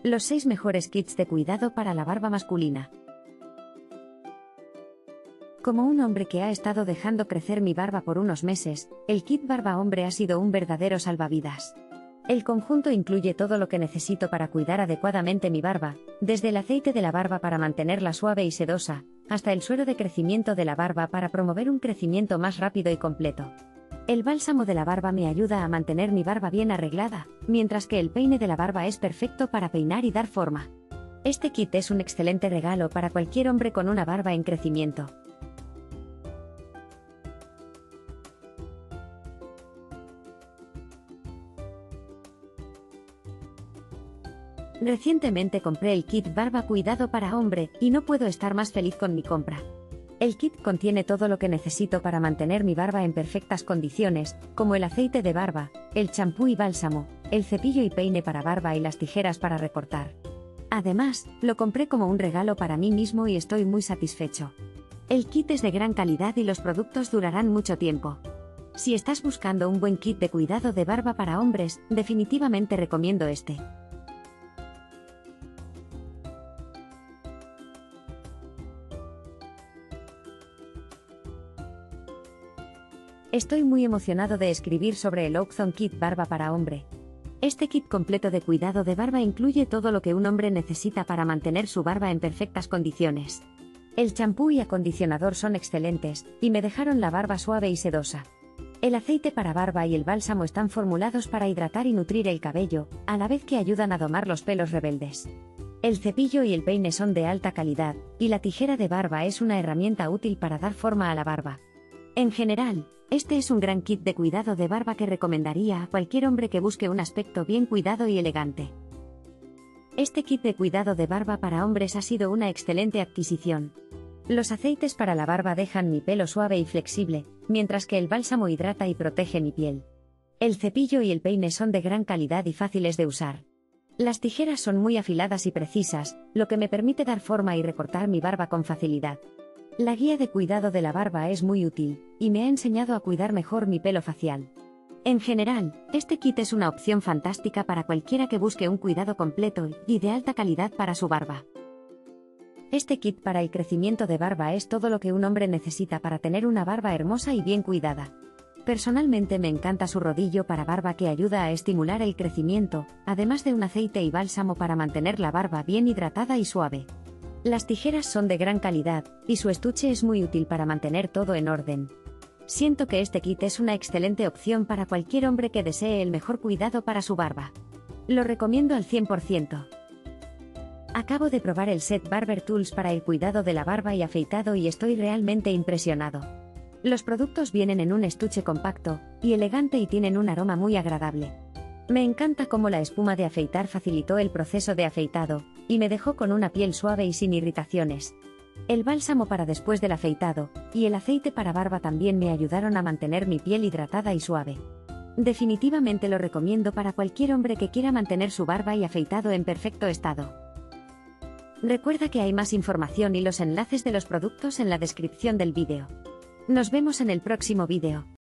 Los 6 mejores kits de cuidado para la barba masculina. Como un hombre que ha estado dejando crecer mi barba por unos meses, el kit barba hombre ha sido un verdadero salvavidas. El conjunto incluye todo lo que necesito para cuidar adecuadamente mi barba, desde el aceite de la barba para mantenerla suave y sedosa, hasta el suero de crecimiento de la barba para promover un crecimiento más rápido y completo. El bálsamo de la barba me ayuda a mantener mi barba bien arreglada, mientras que el peine de la barba es perfecto para peinar y dar forma. Este kit es un excelente regalo para cualquier hombre con una barba en crecimiento. Recientemente compré el kit barba cuidado para hombre y no puedo estar más feliz con mi compra. El kit contiene todo lo que necesito para mantener mi barba en perfectas condiciones, como el aceite de barba, el champú y bálsamo, el cepillo y peine para barba y las tijeras para recortar. Además, lo compré como un regalo para mí mismo y estoy muy satisfecho. El kit es de gran calidad y los productos durarán mucho tiempo. Si estás buscando un buen kit de cuidado de barba para hombres, definitivamente recomiendo este. Estoy muy emocionado de escribir sobre el Oakzone Kit Barba para Hombre. Este kit completo de cuidado de barba incluye todo lo que un hombre necesita para mantener su barba en perfectas condiciones. El champú y acondicionador son excelentes, y me dejaron la barba suave y sedosa. El aceite para barba y el bálsamo están formulados para hidratar y nutrir el cabello, a la vez que ayudan a domar los pelos rebeldes. El cepillo y el peine son de alta calidad, y la tijera de barba es una herramienta útil para dar forma a la barba. En general, este es un gran kit de cuidado de barba que recomendaría a cualquier hombre que busque un aspecto bien cuidado y elegante. Este kit de cuidado de barba para hombres ha sido una excelente adquisición. Los aceites para la barba dejan mi pelo suave y flexible, mientras que el bálsamo hidrata y protege mi piel. El cepillo y el peine son de gran calidad y fáciles de usar. Las tijeras son muy afiladas y precisas, lo que me permite dar forma y recortar mi barba con facilidad. La guía de cuidado de la barba es muy útil, y me ha enseñado a cuidar mejor mi pelo facial. En general, este kit es una opción fantástica para cualquiera que busque un cuidado completo y de alta calidad para su barba. Este kit para el crecimiento de barba es todo lo que un hombre necesita para tener una barba hermosa y bien cuidada. Personalmente me encanta su rodillo para barba que ayuda a estimular el crecimiento, además de un aceite y bálsamo para mantener la barba bien hidratada y suave. Las tijeras son de gran calidad, y su estuche es muy útil para mantener todo en orden. Siento que este kit es una excelente opción para cualquier hombre que desee el mejor cuidado para su barba. Lo recomiendo al 100%. Acabo de probar el set Barber Tools para el cuidado de la barba y afeitado y estoy realmente impresionado. Los productos vienen en un estuche compacto y elegante y tienen un aroma muy agradable. Me encanta cómo la espuma de afeitar facilitó el proceso de afeitado, y me dejó con una piel suave y sin irritaciones. El bálsamo para después del afeitado, y el aceite para barba también me ayudaron a mantener mi piel hidratada y suave. Definitivamente lo recomiendo para cualquier hombre que quiera mantener su barba y afeitado en perfecto estado. Recuerda que hay más información y los enlaces de los productos en la descripción del vídeo. Nos vemos en el próximo vídeo.